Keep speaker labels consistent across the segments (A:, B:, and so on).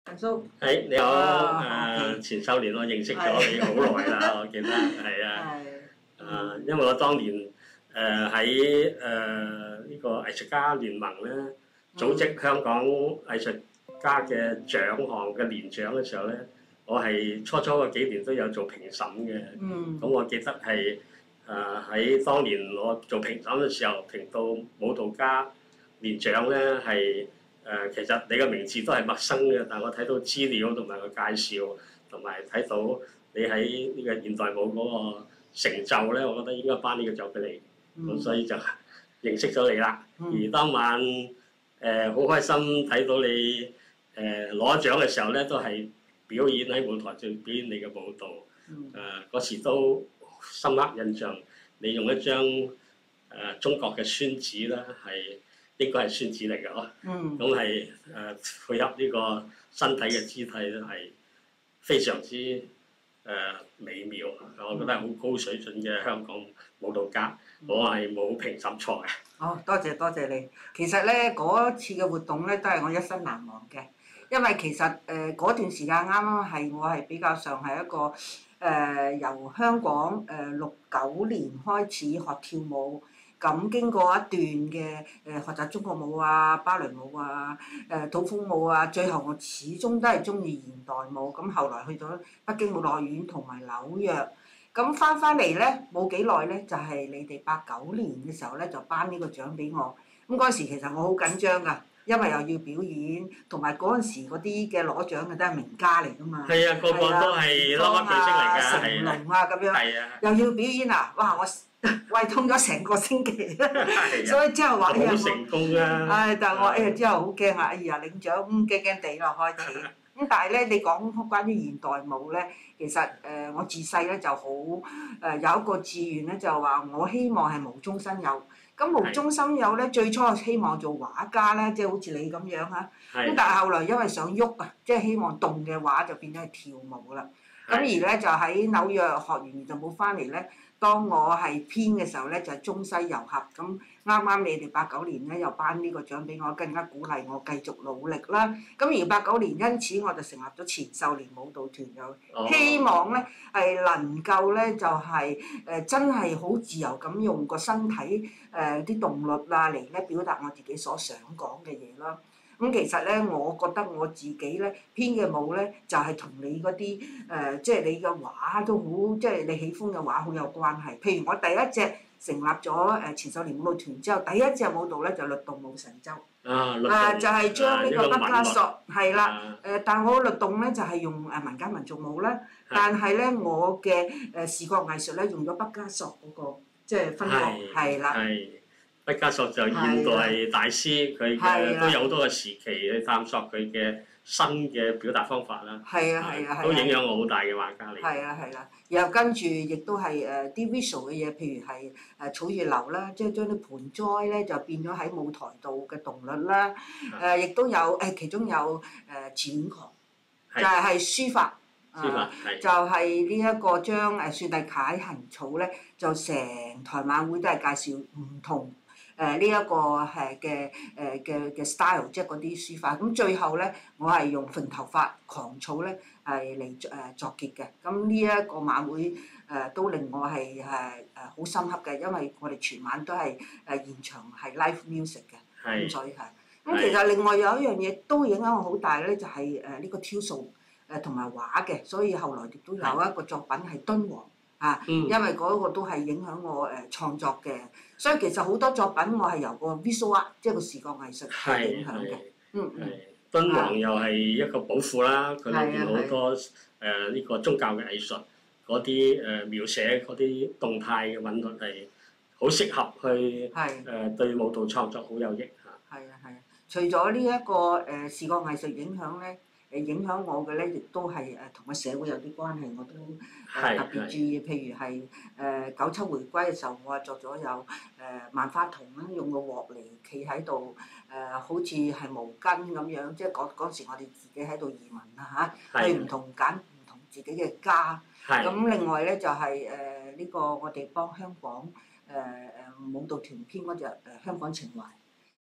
A: 陳叔，
B: 你好，
A: OK
B: 錢秀蓮，我認識咗你好耐啦，我記得係啊，因為我當年喺呢個藝術家聯盟咧，組織香港藝術家嘅獎項嘅年獎嘅時候咧，我係初嗰幾年都有做評審嘅。咁我記得係喺當年我做評審嘅時候，評到舞蹈家年獎咧係。其實你嘅名字都係陌生嘅，但我睇到資料同埋個介紹，同埋睇到你喺呢個現代舞嗰個成就咧，我覺得應該頒呢個獎俾你，咁所以就認識咗你啦。而當晚好開心睇到你攞獎嘅時候咧，都係表演喺舞台上表演你嘅舞蹈。嗰時都深刻印象，你用一張中國嘅宣紙啦，係。應該係宣紙嚟嘅嗬，咁係配合呢個身體嘅姿態都係非常之美妙，我覺得係好高水準嘅香港舞蹈家，我係冇評審錯嘅。
A: 哦，多謝你。其實咧嗰次嘅活動咧都係我一生難忘嘅，因為其實嗰段時間啱啱係我係比較上係一個由香港69年開始學跳舞。咁經過一段嘅學習中國舞啊、芭蕾舞啊、土風舞啊，最後我始終都係中意現代舞。咁後來去咗北京舞樂院同埋紐約，咁翻嚟咧冇幾耐咧，就係你哋89年嘅時候咧就頒呢個獎俾我。咁嗰陣時其實我好緊張㗎，因為又要表演，同埋嗰陣時嗰啲嘅攞獎嘅都係名家嚟㗎嘛。
B: 係啊，個個都係粒粒巨星嚟㗎，
A: 成龍啊咁樣。係啊。又要表演啊！哇！我胃痛咗成個星期，所以之後話
B: 好成功啊！
A: 但係我之後好驚啊！領獎驚驚地咯開始。咁但係咧，你講關於現代舞咧，其實我自細咧就好有一個志願咧，就話我希望係無中生有。咁無中生有咧，最初希望做畫家啦，即係好似你咁樣啊。咁但係後來因為想喐啊，即係希望動嘅話就變咗係跳舞啦。咁而咧就喺紐約學完就冇翻嚟咧。當我係編嘅時候咧，就係中西糅合。咁啱啱你哋89年咧又頒呢個獎俾我，更加鼓勵我繼續努力啦。咁而89年因此我就成立咗錢秀蓮舞蹈團，又希望咧係能夠咧就係真係好自由咁用個身體啲動律啊嚟咧表達我自己所想講嘅嘢啦。咁其實咧，我覺得我自己咧編嘅舞咧，就係同你嗰啲即係你嘅畫都好，即係你喜歡嘅畫好有關係。譬如我第一隻成立咗錢秀蓮舞蹈團之後，第一隻舞蹈咧就律動舞神州。就係將呢個畢加索係啦。但我律動咧就係用民間民族舞啦，但係咧我嘅視覺藝術咧用咗畢加索嗰個即係分割係啦。
B: 畢加索就現代大師，佢都有好多個時期去探索佢嘅新嘅表達方法啦。都影響我好大嘅畫家嚟。係
A: 啊，然後跟住亦都係啲 visual 嘅嘢，譬如係草月流啦，即係將啲盆栽咧就變咗喺舞台度嘅動律啦。亦都有其中有展狂，就係書法。就係呢一個將雪蒂楷行草咧，就成台晚會都係介紹唔同。呢一個係嘅 style， 即係嗰啲書法。咁最後咧，我係用揈頭髮狂草咧係嚟作結嘅。咁呢一個晚會都令我係好深刻嘅，因為我哋全晚都係現場係 live music 嘅。咁所以係。咁其實另外有一樣嘢都影響我好大咧，就係呢個挑數同埋畫嘅。所以後來亦都有一個作品係敦煌。因為嗰個都係影響我創作嘅，所以其實好多作品我係由個 visual art， 即係個視覺藝術去影響嘅。
B: 敦煌又係一個寶庫啦，佢裏邊好多呢個宗教嘅藝術，嗰啲描寫嗰啲動態嘅韻律係好適合去對舞蹈創作好有益嚇。
A: 係啊，除咗呢一個視覺藝術影響咧。影響我嘅咧，亦都係同個社會有啲關係，我都特別注意。譬如係97回歸嘅時候，我係作咗有萬花筒啦，用個鑊嚟企喺度，好似係毛巾咁樣，即係嗰時我哋自己喺度移民啦嚇，去唔同自己嘅家。咁另外咧就係呢個我哋幫香港舞蹈團編嗰隻香港情懷。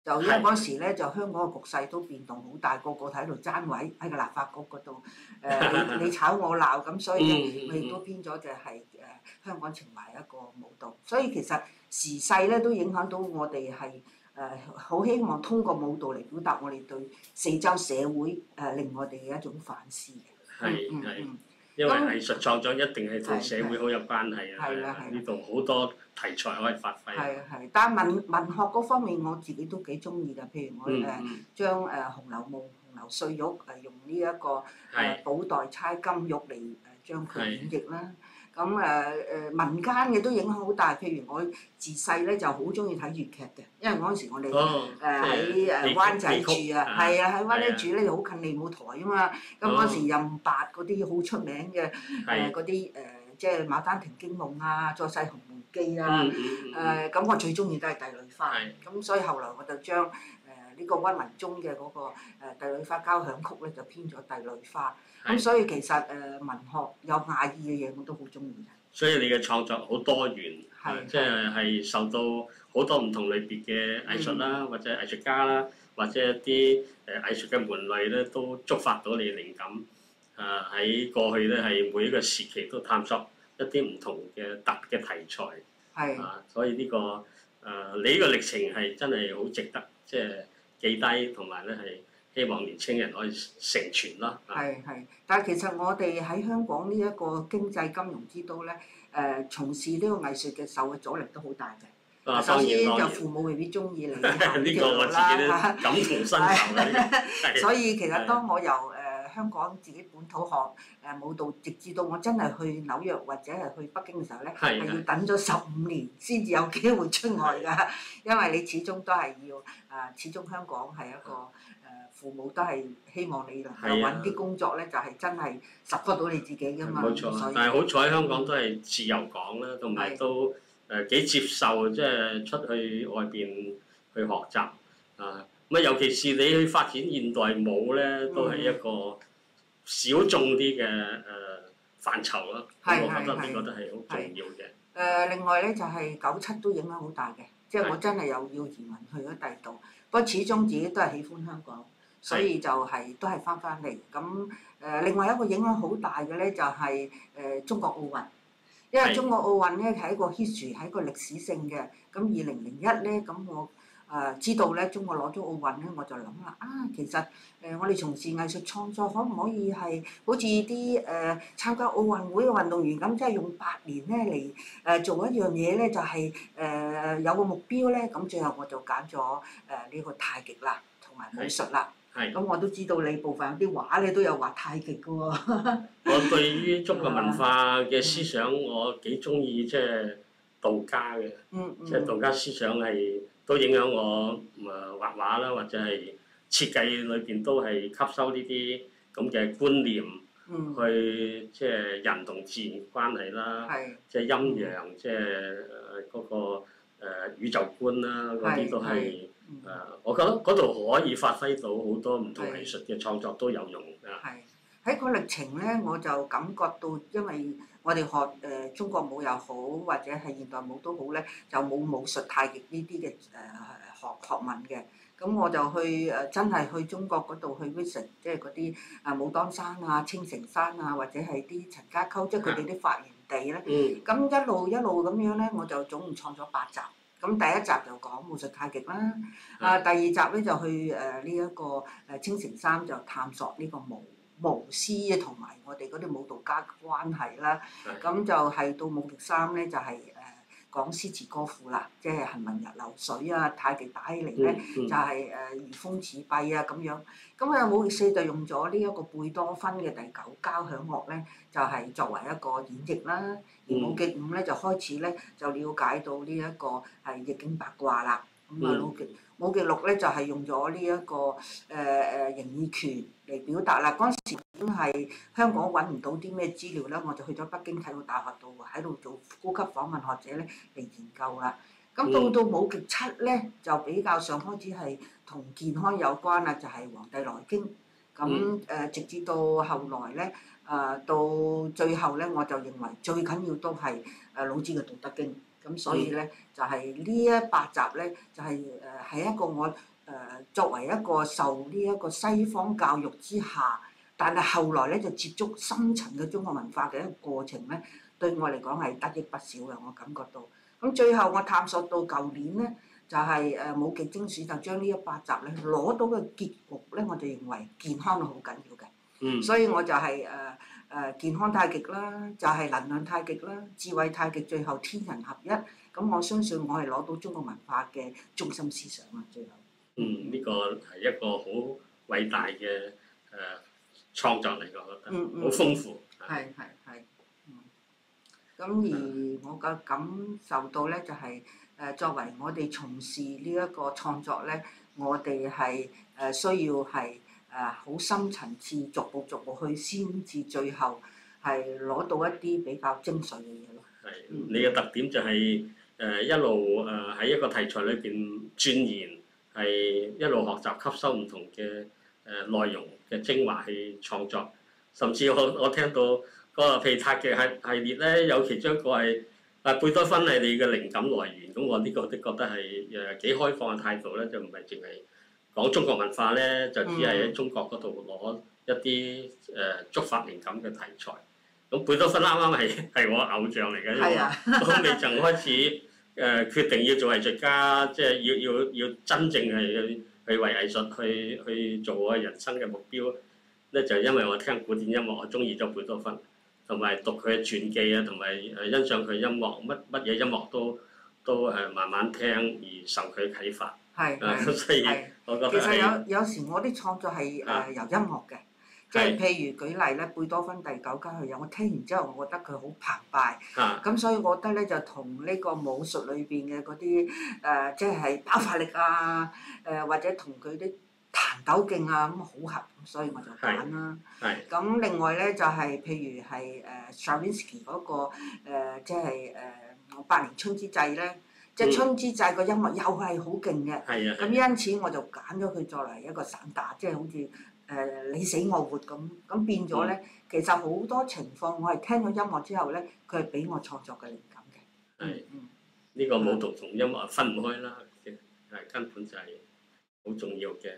A: 就因為嗰時咧，就香港嘅局勢都變動好大，個個喺度爭位喺個立法局嗰度，你炒我鬧，咁所以咧，我亦都編咗就係香港情懷一個舞蹈。所以其實時勢咧都影響到我哋係好希望通過舞蹈嚟表達我哋對四周社會令我哋嘅一種反思嘅。
B: 係。因為藝術創作一定係同社會好有關係啊！呢度好多題材可以發揮。
A: 係，但係文學嗰方面我自己都幾中意㗎。譬如我將《紅樓夢》紅樓碎玉用呢一個寶黛釵金玉嚟將佢演繹啦。咁民間嘅都影響好大。譬如我自細咧就好中意睇粵劇嘅，因為嗰陣時我哋喺灣仔住啊，係啊，喺灣仔住咧就好近利舞台啊嘛。咁嗰陣時任白嗰啲好出名嘅嗰啲即係《牡丹亭驚夢》啊，《再世紅梅記》啊，咁我最中意都係《帝女花》。咁所以後來我就將呢個溫文忠嘅嗰個《帝女花交響曲》咧就編咗《帝女花》。咁所以其實文學有雅意嘅嘢我都好中意嘅。所以
B: 你嘅創作好多元，即係受到好多唔同類別嘅藝術啦，或者藝術家啦，或者一啲藝術嘅門類咧，都觸發到你嘅靈感。喺過去咧係每一個時期都探索一啲唔同嘅特嘅題材。所以呢個你呢個歷程係真係好值得即係記低，同埋咧係。希望年青人可以承傳咯。
A: 係，但係其實我哋喺香港呢一個經濟金融之都咧，從事呢個藝術嘅受嘅阻力都好大嘅。首先就父母未必中意你行呢條路啦，
B: 感同身受啦。
A: 所以其實當我由香港自己本土學舞蹈，直至到我真係去紐約或者係去北京嘅時候咧，係要等咗15年先至有機會出外㗎。因為你始終都係要始終香港係一個。父母都係希望你能夠揾啲工作咧，就係真係 support 到你自己㗎嘛。
B: 冇錯，但係好彩香港都係自由港啦，同埋都幾接受即係出去外邊去學習啊。咁尤其是你去發展現代舞咧，都係一個小眾啲嘅範疇咯。我覺得呢個都係好重要嘅。
A: 另外咧就係97都影響好大嘅，即係我真係又要移民去咗第二度，不過始終自己都係喜歡香港。所以就都係翻嚟，咁另外一個影響好大嘅咧就係中國奧運，因為中國奧運咧係一個 history 係一個歷史性嘅，咁2001咧咁我知道咧中國攞咗奧運咧，我就諗啦其實我哋從事藝術創作可唔可以係好似啲參加奧運會嘅運動員咁，即係用8年咧嚟做一樣嘢咧，就係有個目標咧，咁最後我就揀咗呢個太極啦，同埋武術啦。咁我都知道你部分有啲畫咧都有畫太極嘅喎。
B: 我對於中國文化嘅思想，我幾中意即係道家嘅，即係道家思想係都影響我畫畫啦，或者係設計裏邊都係吸收呢啲咁嘅觀念，去即係人同自然關係啦，即係陰陽，即係嗰個宇宙觀啦，嗰啲都係。我覺得嗰度可以發揮到好多唔同藝術嘅創作都有用㗎。
A: 喺個歷程咧，我就感覺到，因為我哋學中國舞又好，或者係現代舞都好咧，就冇武術、太極呢啲嘅學問嘅。咁我就去真係去中國嗰度去 visit，即係嗰啲武當山啊、青城山啊，或者係啲陳家溝，即係佢哋啲發源地咧。咁一路咁樣咧，我就總共創咗8集。咁第一集就講武術太極啦，第二集咧就去呢一個青城山就探索呢個巫師同埋我哋嗰啲舞蹈家嘅關係啦。咁就係到武極3咧就係講詩詞歌賦啦，即係行雲流水啊，太極打起嚟咧就係移風似弊啊咁樣。咁武極4就用咗呢一個貝多芬嘅第9交響樂咧，就係作為一個演繹啦。而武極5咧就開始咧就了解到呢一個係易經八卦啦。咁武極6咧就係用咗呢一個形意拳嚟表達啦。嗰陣時已經係香港揾唔到啲咩資料啦，我就去咗北京體育大學度喺度做高級訪問學者咧嚟研究啦。咁到武極7咧就比較上開始係同健康有關啦，就係《黃帝內經》。咁直至到後來咧，到最後咧，我就認為最緊要都係老子嘅《道德經》。咁所以咧就係呢8集咧，就係一個我作為一個受呢一個西方教育之下，但係後來咧就接觸深層嘅中國文化嘅一個過程咧，對我嚟講係得益不少嘅，我感覺到。咁最後我探索到舊年咧，就係武極精選就將呢100集咧攞到嘅結局咧，我就認為健康係好緊要嘅。所以我就係健康太極啦，就係能量太極啦，智慧太極，最後天人合一。咁我相信我係攞到中國文化嘅中心思想啊！最後。
B: 呢個係一個好偉大嘅創作嚟，我覺得好豐富。
A: 係。咁而我嘅感受到咧，就係作為我哋從事呢一個創作咧，我哋係需要係好深層次，逐步去，先至最後係攞到一啲比較精髓嘅嘢咯。係，
B: 你嘅特點就係一路喺一個題材裏邊鑽研，係一路學習吸收唔同嘅內容嘅精華去創作，甚至我聽到嗰個譬如太極系列咧，有其中一個係貝多芬係你嘅靈感來源，咁我呢個都覺得係幾開放嘅態度咧，就唔係淨係講中國文化咧，就只係喺中國嗰度攞一啲觸發靈感嘅題材。咁貝多芬啱啱係我偶像嚟嘅，因為我未曾開始決定要做藝術家，即係要真正係去為藝術去做我人生嘅目標咧，就因為我聽古典音樂，我中意咗貝多芬，同埋讀佢嘅傳記啊，同埋欣賞佢音樂，乜嘢音樂都慢慢聽而受佢啟發。所以我覺得
A: 其實有時我啲創作係由音樂嘅。即係譬如舉例咧，貝多芬第9交響樂，我聽完之後，我覺得佢好澎湃。咁所以我覺得咧，就同呢個武術裏邊嘅嗰啲即係爆發力啊，或者同佢啲彈抖勁啊咁好合，所以我就揀啦。咁另外咧就係譬如係Stravinsky 嗰個即係百年春之祭咧，即係春之祭個音樂又係好勁嘅。咁因此我就揀咗佢作為一個散打，即係好似。你死我活咁變咗咧，其實好多情況我係聽咗音樂之後咧，佢係俾我創作嘅靈感嘅。
B: 呢個舞蹈同音樂分唔開啦，根本就係好重要嘅。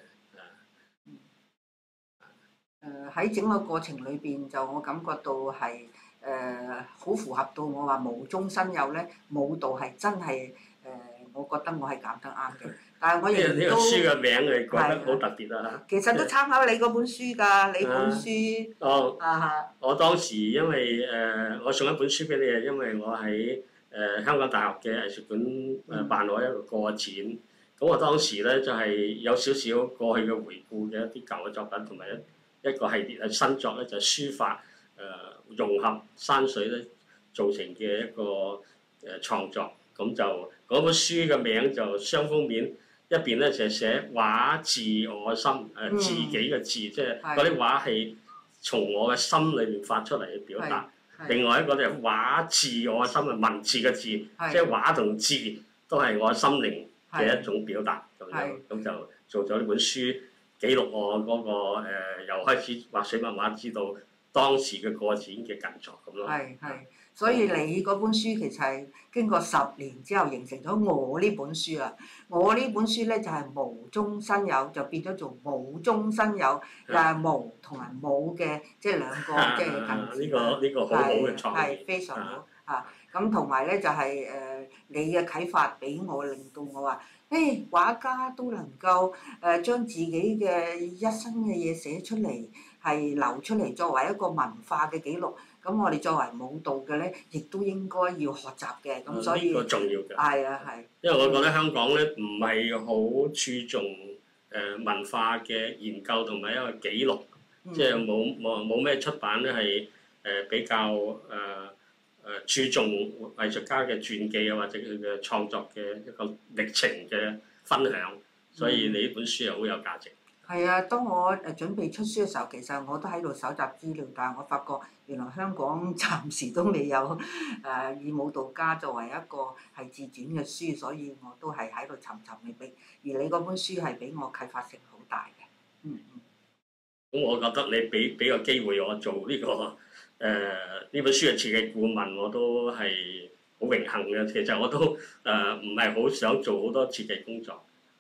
A: 喺整個過程裏邊，就我感覺到係好符合到我話無中生有咧，舞蹈係真係我覺得我係揀得啱嘅。但係我亦都
B: 呢個書嘅名你覺得好特別啊！
A: 其實都參考你嗰本書㗎，你本書。
B: 我當時因為我送一本書俾你啊，因為我喺香港大學嘅藝術館辦咗一個個展，咁我當時咧就係有少少過去嘅回顧嘅一啲舊嘅作品，同埋一個系列嘅新作咧，就書法融合山水咧造成嘅一個創作，咁就嗰本書嘅名就雙封面。一邊咧就係寫畫自我心，自己嘅字，即係嗰啲畫係從我嘅心裏面發出嚟嘅表達。另外一個就係畫自我心，文字嘅字，即係畫同字都係我心靈嘅一種表達。咁就做咗呢本書，記錄我嗰個由開始畫水墨畫，知道當時嘅個展嘅近作咁咯。
A: 所以你嗰本書其實係經過10年之後形成咗我呢本書啦。我呢本書咧就係無中生有，就變咗做無中生有，又係無同埋冇嘅，即係兩個即係近字。
B: 呢個好好嘅創意。
A: 係非常好嚇。咁同埋咧就係你嘅啟發俾我，令到我話，畫家都能夠將自己嘅一生嘅嘢寫出嚟，係流出嚟作為一個文化嘅記錄。咁我哋作為舞蹈嘅咧，亦都應該要學習嘅。咁所以
B: 呢個重要嘅。
A: 係。
B: 因為我覺得香港咧唔係好注重文化嘅研究同埋一個記錄，即係冇咩出版咧係比較注重藝術家嘅傳記啊，或者佢嘅創作嘅一個歷程嘅分享，所以你呢本書係好有價值。
A: 係啊，當我準備出書嘅時候，其實我都喺度搜集資料，但係我發覺原來香港暫時都未有以舞蹈家作為一個係自傳嘅書，所以我都係喺度尋覓。而你嗰本書係俾我啟發性好大嘅。
B: 咁我覺得你俾個機會我做呢個呢本書嘅設計顧問，我都係好榮幸嘅。其實我都唔係好想做好多設計工作。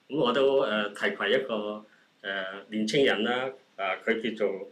B: 咁我都提攜一個年青人啦，佢叫做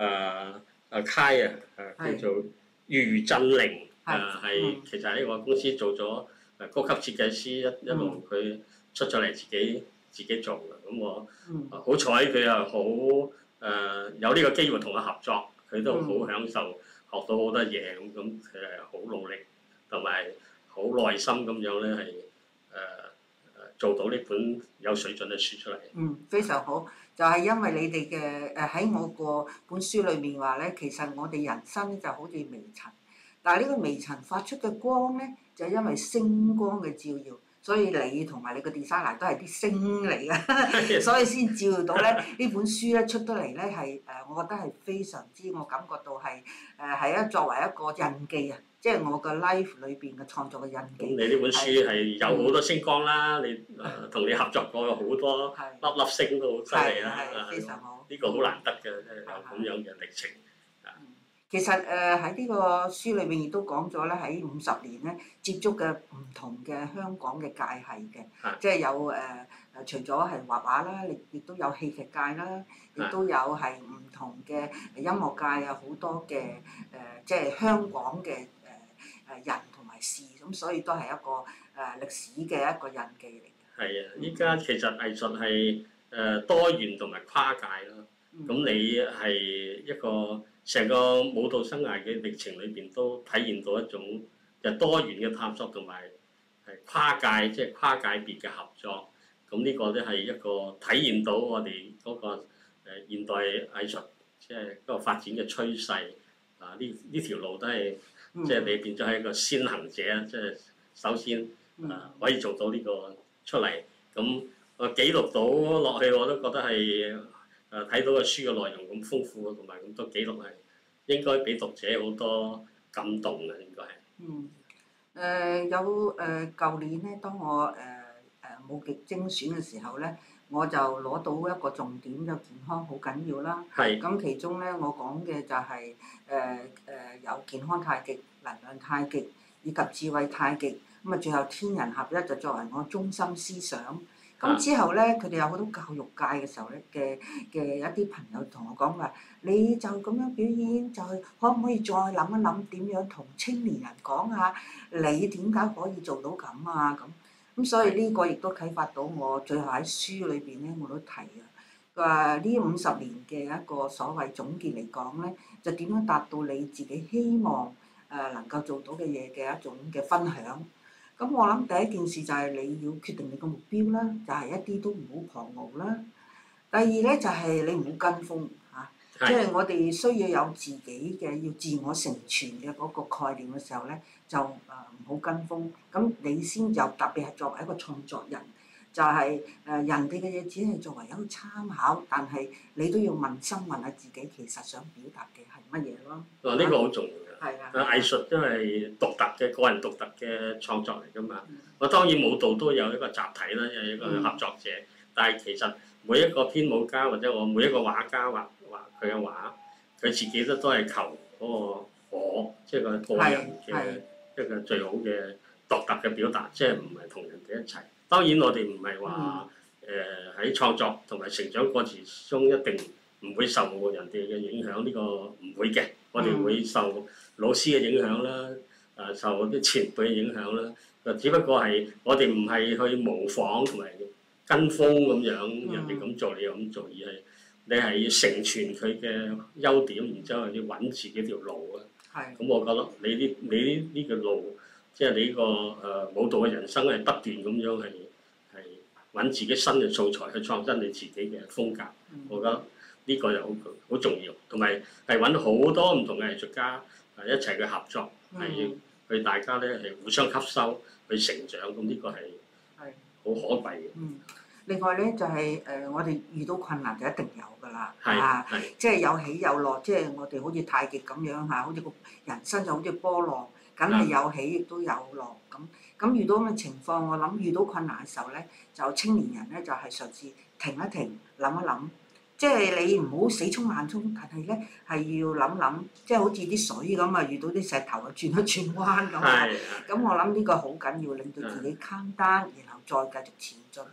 B: Kai 叫做余振寧，係其實喺我公司做咗高級設計師一路佢出咗嚟自己做嘅，咁我好彩佢又好有呢個機會同我合作，佢都好享受學到好多嘢，咁佢係好努力同埋好耐心咁樣咧係做到呢本有水準嘅書出嚟。
A: 非常好，就係因為你哋嘅喺我個本書裏面話咧，其實我哋人生咧就好似微塵，但係呢個微塵發出嘅光咧，就係因為星光嘅照耀。所以你同埋你個 designer 都係啲星嚟嘅，所以先照到咧呢本書咧出得嚟咧係我覺得係非常之，我感覺到係係作為一個印記啊，即係我個 life 裏邊嘅創作嘅印記。
B: 你呢本書係有好多星光啦，你同你合作過好多粒粒星都好犀利啦，
A: 非常好。
B: 呢個好難得嘅，即係有咁樣嘅歷程。
A: 其實喺呢個書裏面亦都講咗咧，喺50年咧接觸嘅唔同嘅香港嘅界系嘅，即係有除咗係畫畫啦，亦都有戲劇界啦，亦都有係唔同嘅音樂界啊，好多嘅即係香港嘅人同埋事，咁所以都係一個歷史嘅一個印記嚟嘅。係
B: 啊！依家其實藝術係多元同埋跨界咯。咁你係一個成個舞蹈生涯嘅歷程裏邊都體現到一種就多元嘅探索同埋係跨界即係跨界別嘅合作。咁呢個都係一個體現到我哋嗰個現代藝術即係嗰個發展嘅趨勢。呢條路都係即係你變咗係一個先行者，即係首先可以做到呢個出嚟。咁我記錄到落去我都覺得係。睇到個書嘅內容咁豐富，同埋咁多記錄係應該俾讀者好多感動嘅，應該係。
A: 有舊年咧，當我舞劇精選嘅時候咧，我就攞到一個重點，就健康好緊要啦。咁其中咧，我講嘅就係有健康太極、能量太極以及智慧太極。咁啊，最後天人合一就作為我中心思想。咁之後咧，佢哋有好多教育界嘅時候咧嘅一啲朋友同我講話，你就咁樣表演，就可唔可以再諗一諗點樣同青年人講下，你點解可以做到咁啊？咁所以呢個亦都啟發到我，最後喺書裏邊咧我都提啊，佢話呢50年嘅一個所謂總結嚟講咧，就點樣達到你自己希望能夠做到嘅嘢嘅一種嘅分享。咁我諗第一件事就係你要決定你個目標啦，就係一啲都唔好狂傲啦。第二咧就係你唔好跟風嚇，即係我哋需要有自己嘅要自我成全嘅嗰個概念嘅時候咧，就唔好跟風。咁你先就特別係作為一個創作人，就係人哋嘅嘢只係作為一個參考，但係你都要問心問下自己，其實想表達嘅係乜嘢咯。
B: 呢個好重要。
A: 係啊！
B: 藝術因為獨特嘅個人獨特嘅創作嚟㗎嘛。我當然舞蹈都有一個集體啦，有一個合作者。但係其實每一個編舞家或者我每一個畫家畫佢嘅畫，佢自己都係求嗰個我，即係個個人嘅一個最好嘅獨特嘅表達，即係唔係同人哋一齊。當然我哋唔係話喺創作同埋成長過程中一定唔會受人哋嘅影響，呢個唔會嘅。我哋會受老師嘅影響啦，受啲前輩嘅影響啦。只不過係我哋唔係去模仿同埋跟風咁樣，人哋咁做你又咁做，而係你係要成全佢嘅優點，然之後要揾自己條路啊。咁我覺得你呢個路，即係你呢個舞蹈嘅人生係不斷咁樣係揾自己新嘅素材去創新你自己嘅風格。我覺得呢個又好重要，同埋係揾好多唔同嘅藝術家一齊去合作，係去大家咧係互相吸收去成長，咁呢個係好可貴嘅。
A: 另外咧就係我哋遇到困難就一定有㗎啦，即係有起有落，即係我哋好似太極咁樣嚇，好似個人生就好似波浪，梗係有起亦都有落咁。咁遇到咁嘅情況，我諗遇到困難嘅時候咧，就青年人咧就係嘗試停一停，諗一諗。即係你唔好死衝慢衝，但係咧係要諗諗，即係好似啲水咁啊，遇到啲石頭啊，轉一轉彎咁啊。咁我諗呢個好緊要，令到自己 calm down，然後再繼續前進，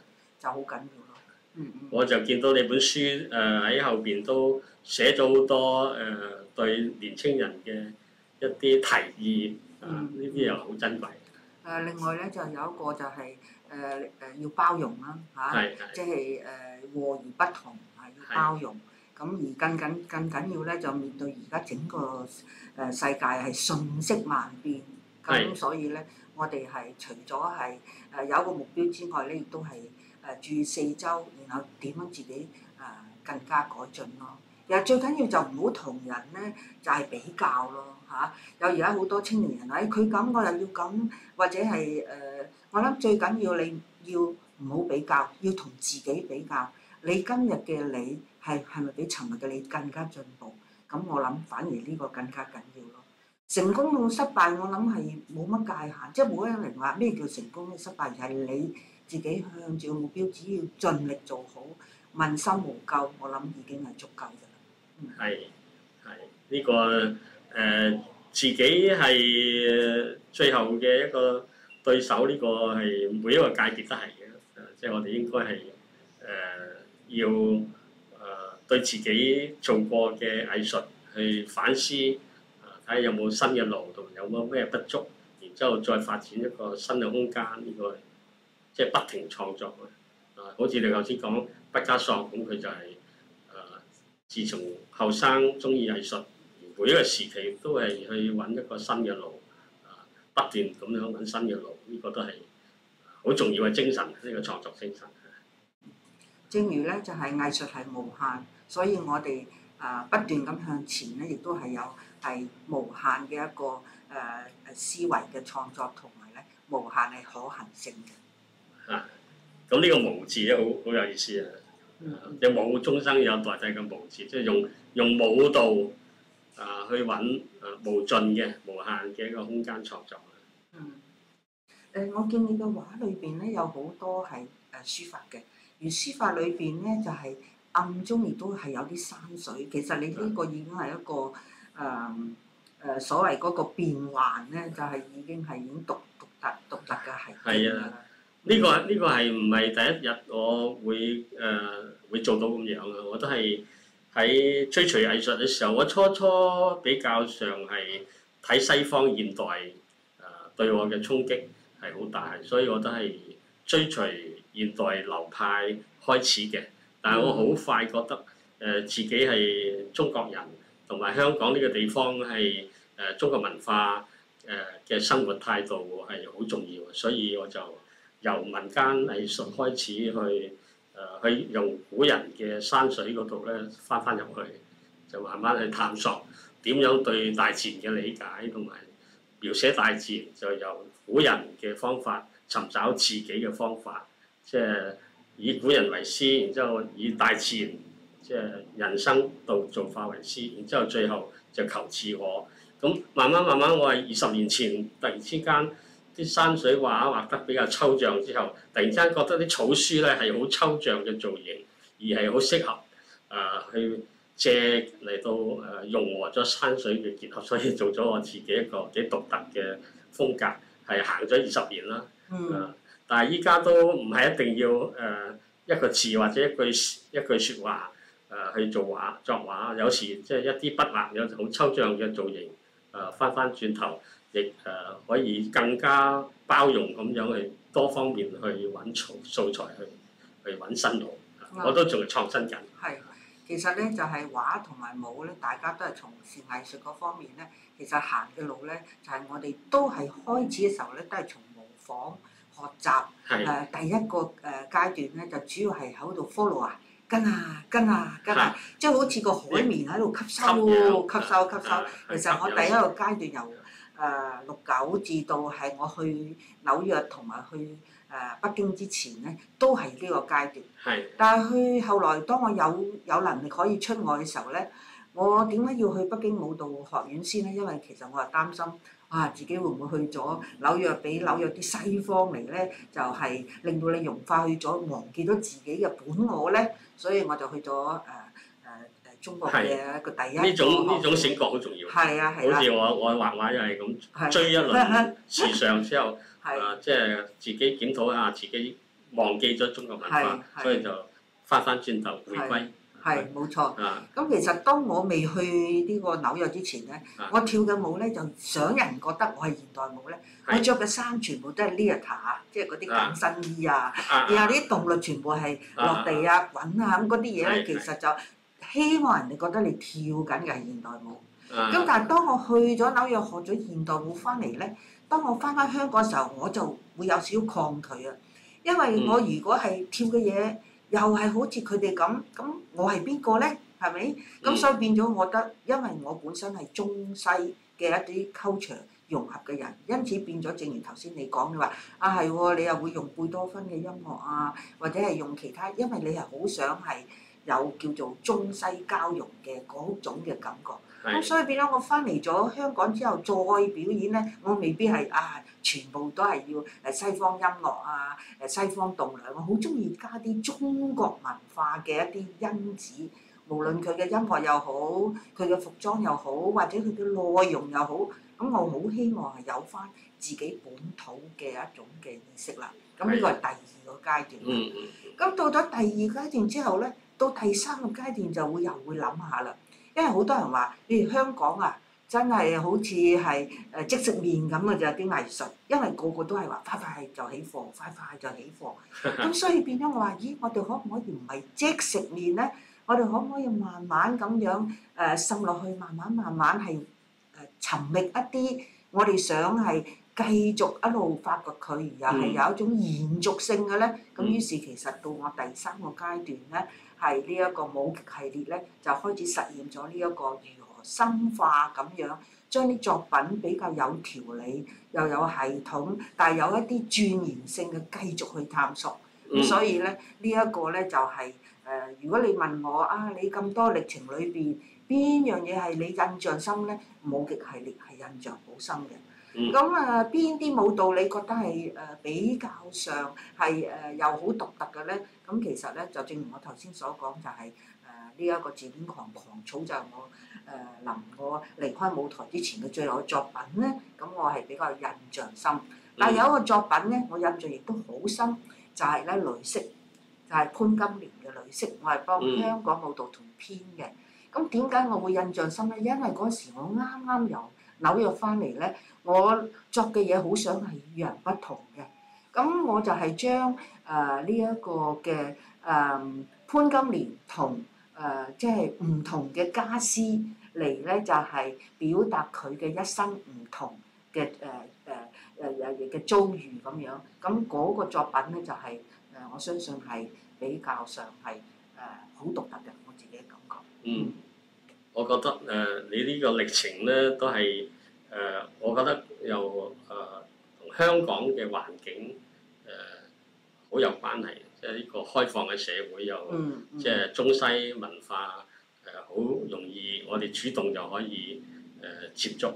A: 就好緊要咯。
B: 我就見到你本書喺後邊都寫咗好多對年青人嘅一啲提議，呢啲又好珍貴。
A: 另外咧就有一個就係要包容啦即係和而不同係要包容。咁而更緊要咧就面對而家整個世界係瞬息萬變，咁所以咧我哋係除咗係有一個目標之外咧，亦都係注意四周，然後點樣自己更加改進咯。其實最緊要就唔好同人咧就係比較咯有而家好多青年人話佢咁我又要咁，或者係我諗最緊要你要唔好比較，要同自己比較。你今日嘅你係咪比尋日嘅你更加進步？咁我諗反而呢個更加緊要咯。成功同失敗，我諗係冇乜界限，即係冇一個人話咩叫成功咩失敗，而係你自己向住個目標，只要盡力做好，問心無咎，我諗已經係足夠嘅啦。
B: 係呢個自己係最後嘅一個對手，呢個係每一個界別都係嘅，即係我哋應該係要對自己做過嘅藝術去反思，睇下有冇新嘅路同有冇咩不足，然之後再發展一個新嘅空間。呢個即係不停創作好似你頭先講畢加索咁，佢就係自從後生中意藝術，每一個時期都係去揾一個新嘅路，不斷咁樣揾新嘅路，呢個都係好重要嘅精神，呢個創作精神。
A: 正如咧，就係藝術係無限，所以我哋不斷咁向前咧，亦都係有係無限嘅一個思維嘅創作，同埋咧無限係可行性嘅。
B: 咁呢個無字咧，好有意思啊！有無終生有代替嘅無字，即係用舞蹈去揾無盡嘅無限嘅一個空間創作。
A: 我見你嘅畫裏邊咧有好多係書法嘅。而書法裏邊咧就係暗中亦都係有啲山水，其實你呢個已經係一個所謂嗰個變幻咧，就係已經獨特嘅係。
B: 係啊，呢個係唔係第一日我會做到咁樣啊？我都係喺追隨藝術嘅時候，我初比較上係睇西方現代對我嘅衝擊係好大，所以我都係追隨現代流派開始嘅，但係我好快覺得自己係中國人，同埋香港呢個地方係中國文化嘅生活態度係好重要，所以我就由民間藝術開始去用古人嘅山水嗰度咧翻入去，就慢慢去探索點樣對大自然嘅理解，同埋描寫大自然，就由古人嘅方法尋找自己嘅方法。即係以古人為師，然之後以大自然即係人生度造化為師，然之後最後就求自我。咁慢慢，我係20年前突然之間啲山水畫得比較抽象之後，突然之間覺得啲草書咧係好抽象嘅造型，而係好適合去借嚟到融合咗山水嘅結合，所以做咗我自己一個幾獨特嘅風格，係行咗20年啦。但係依家都唔係一定要一個字或者一句説話去作畫，有時即係一啲筆畫有好抽象嘅造型，翻轉頭亦可以更加包容咁樣去多方面去揾素材去揾新路，我都仲係創新緊。
A: 係，其實咧就係畫同埋舞咧，大家都係從事藝術嗰方面咧，其實行嘅路咧就係我哋都係開始嘅時候咧，都係從模仿。學習第一個階段咧，就主要係喺度 follow 跟即係好似個海綿喺度吸收。其實我第一個階段由69至到係我去紐約同埋去北京之前咧，都係呢個階段。但係去後來，當我有能力可以出外嘅時候咧，我點解要去北京舞蹈學院先咧？因為其實我係擔心。自己會唔會去咗紐約，俾紐約啲西方嚟咧，就係令到你融化去咗，忘記咗自己嘅本我咧，所以我就去咗中國嘅一個第一個。
B: 呢種醒覺好重要。
A: 係啊。
B: 好似我畫畫又係咁追一輪時尚之後，即係自己檢討下自己忘記咗中國文化，所以就翻轉頭回歸。
A: 係冇錯。咁其實當我未去呢個紐約之前咧，我跳嘅舞咧就想人覺得我係現代舞咧，我着嘅衫全部都係 leotard，即係嗰啲緊身衣啊，然後啲動律全部係落地啊、滾啊咁嗰啲嘢咧，其實就希望人哋覺得你跳緊嘅係現代舞。咁但係當我去咗紐約學咗現代舞翻嚟咧，當我翻香港嘅時候，我就會有少少抗拒啊，因為我如果係跳嘅嘢，又係好似佢哋咁我係邊個咧？係咪？咁所以變咗，我覺得，因為我本身係中西嘅一啲 culture 融合嘅人，因此變咗，正如頭先你講嘅話，係喎，你又會用貝多芬嘅音樂啊，或者係用其他，因為你係好想係有叫做中西交融嘅嗰種嘅感覺。咁所以變咗，我翻嚟咗香港之後再表演咧，我未必係全部都係要西方音樂啊，西方動量，我好中意加啲中國文化嘅一啲因子，無論佢嘅音樂又好，佢嘅服裝又好，或者佢嘅內容又好，咁我好希望係有翻自己本土嘅一種嘅意識啦。咁呢個係第二個階段。咁到咗第二階段之後咧，到第三個階段就又會諗下啦。因為好多人話，譬如香港啊，真係好似係即食麵咁嘅啫啲藝術，因為個個都係話快快就起貨，快快就起貨。咁所以變咗我話，咦，我哋可唔可以唔係即食麵咧？我哋可唔可以慢慢咁樣滲落去，慢慢係尋覓一啲我哋想係繼續一路發掘佢，而又係有一種延續性嘅咧。咁於是其實到我第三個階段咧。係呢一個舞劇系列咧，就開始實驗咗呢一個如何深化咁樣，將啲作品比較有條理，又有系統，但係有一啲鑽研性嘅繼續去探索。咁所以咧，呢一個咧就係如果你問我你咁多歷程裏邊，邊樣嘢係你印象深咧？舞劇系列係印象好深嘅。咁邊啲舞蹈你覺得係比較上係又好獨特嘅咧？咁其實咧就正如我頭先所講，就係呢一個字典狂草就係我臨我離開舞台之前嘅最後嘅作品咧。咁我係比較印象深。但係有一個作品咧，我印象亦都好深，就係咧雷色，就係潘金蓮嘅雷色，我係幫香港舞蹈團編嘅。咁點解我會印象深咧？因為嗰時我啱啱由紐約翻嚟咧，我作嘅嘢好想係與人不同嘅。咁我就係將呢一個嘅潘金蓮同即係唔同嘅家私嚟咧，就係表達佢嘅一生唔同嘅嘅遭遇咁樣。咁嗰個作品咧就係我相信係比較上係好獨特嘅，我自己嘅感覺。
B: 我覺得你呢個歷程咧都係我覺得又同香港嘅環境好有關係，即係呢個開放嘅社會又即係中西文化好容易，我哋主動就可以接觸，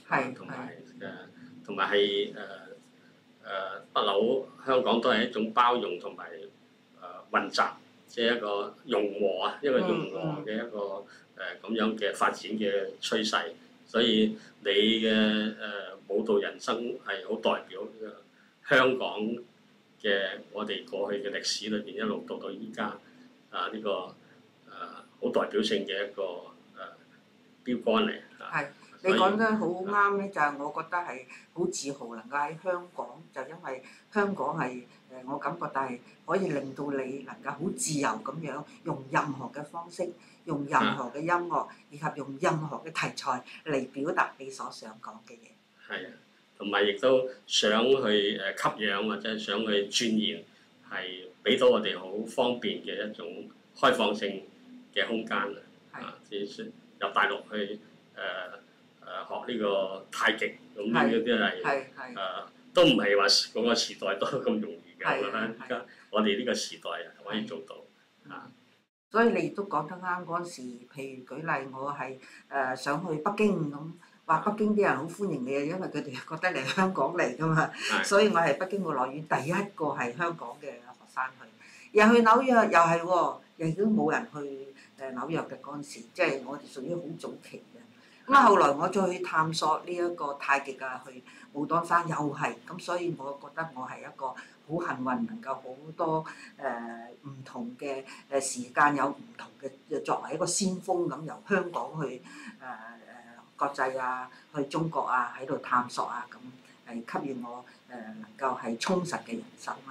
B: 同埋係不嬲香港都係一種包容同埋混雜，即係一個融和一個融和嘅一個咁樣嘅發展嘅趨勢，所以你嘅舞蹈人生係好代表香港嘅我哋過去嘅歷史裏邊一路到依家呢個好代表性嘅一個標杆嚟。
A: 係，你講得好啱咧，就係我覺得係好自豪能夠喺香港，就因為香港係我感覺但係可以令到你能夠好自由咁樣用任何嘅方式，用任何嘅音樂，以及用任何嘅題材嚟表達你所想講嘅嘢。
B: 係啊，同埋亦都想去吸引或者想去鑽研，係俾到我哋好方便嘅一種開放性嘅空間啊！即係入大陸去學呢個太極，咁呢啲係都唔係話嗰個時代都咁容易嘅。我覺得而家我哋呢個時代可以做到啊！
A: 所以你亦都講得啱嗰陣時，譬如舉例，我係想去北京咁，話北京啲人好歡迎你啊，因為佢哋覺得你係香港嚟㗎嘛，所以我係北京舞樂院第一個係香港嘅學生去，又去紐約又係喎，亦都冇人去紐約嘅嗰陣時，即係我哋屬於好早期嘅。咁後來我再去探索呢一個太極啊，去武當山又係，咁所以我覺得我係一個好幸運能夠好多唔同嘅時間有唔同嘅，作為一個先鋒咁由香港去國際啊，去中國啊喺度探索啊咁，係給予我能夠係充實嘅人生啦。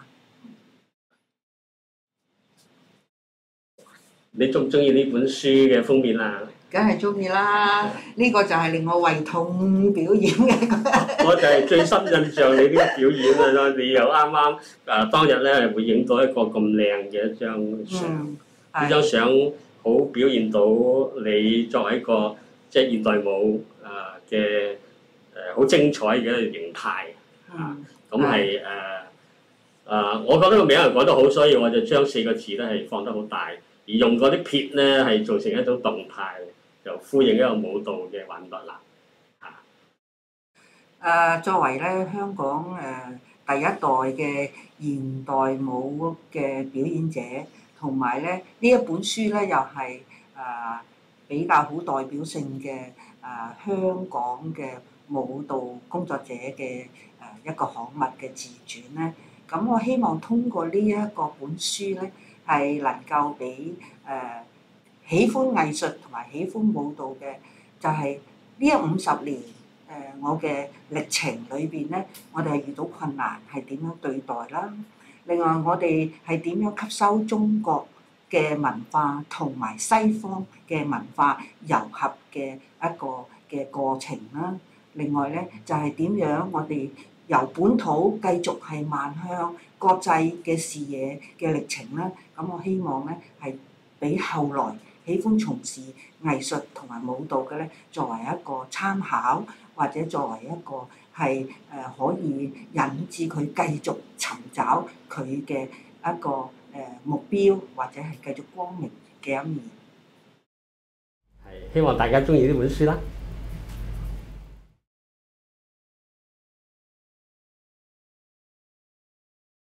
B: 你中唔中意呢本書嘅封面啊？
A: 梗係中意啦！呢個就係令我胃痛表演嘅。
B: 我就係最深印象你呢個表演啦！你又啱啱當日咧會影到一個咁靚嘅一張相，呢張相好表現到你作為一個即係現代舞嘅好精彩嘅一個形態啊！咁係我覺得個名係改得好，所以我就將4個字咧係放得好大，而用嗰啲撇咧係做成一種動態，就呼應一個舞蹈嘅韻律啦。
A: 作為咧香港第一代嘅現代舞嘅表演者，同埋咧呢一本書咧又係比較好代表性嘅香港嘅舞蹈工作者嘅一個刊物嘅自傳咧。咁我希望通過呢一個本書咧，係能夠俾喜歡藝術同埋喜歡舞蹈嘅，就係呢50年我嘅歷程裏邊咧，我哋係遇到困難係點樣對待啦。另外我哋係點樣吸收中國嘅文化同埋西方嘅文化糅合嘅一個嘅過程啦。另外咧就係點樣我哋由本土繼續係邁向國際嘅視野嘅歷程啦。咁我希望咧係俾後來喜歡從事藝術同埋舞蹈嘅咧，作為一個參考，或者作為一個係可以引致佢繼續尋找佢嘅一個目標，或者係繼續光明嘅一面。
B: 係希望大家中意呢本書啦〜